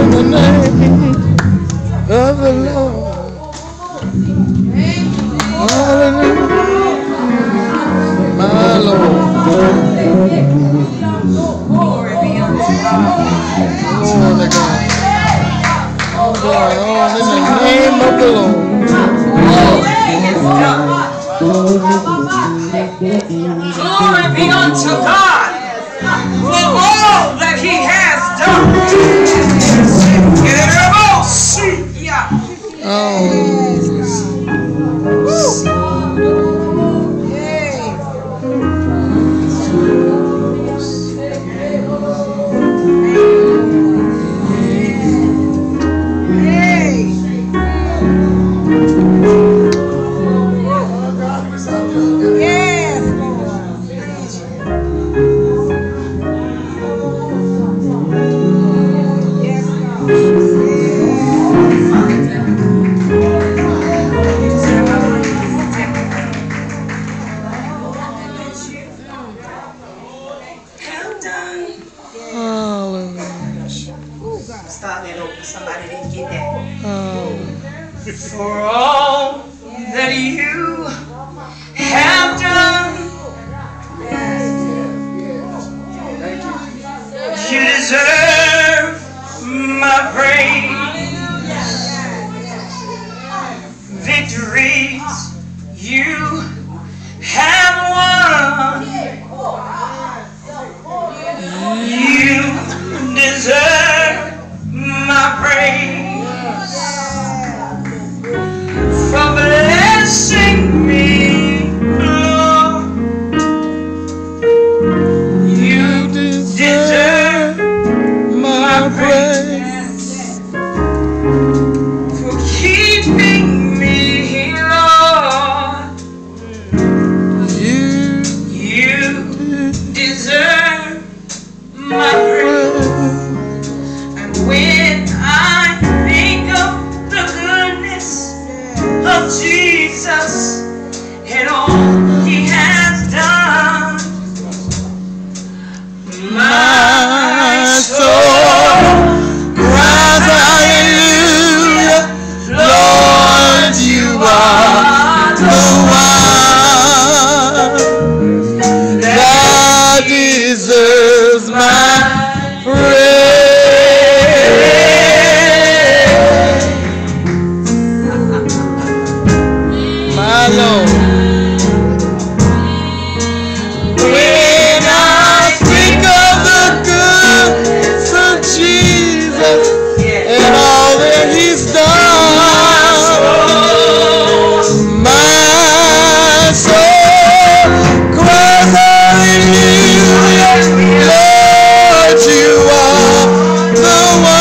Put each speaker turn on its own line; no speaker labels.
the name of the Lord. Hallelujah. My Lord. Glory be unto God. Glory to God. Glory on in the name of the Lord.
Glory be unto God for all that He has done. Somebody didn't get that. For all that you have done, you deserve my praise. Victories you have won, you deserve my praise. For blessing me, Lord, you deserve my praise. For keeping me, Lord, you deserve my praise. And when I think of the goodness of Jesus and all He has done, my soul cries hallelujah. Lord, you are the one that deserves my praise. The one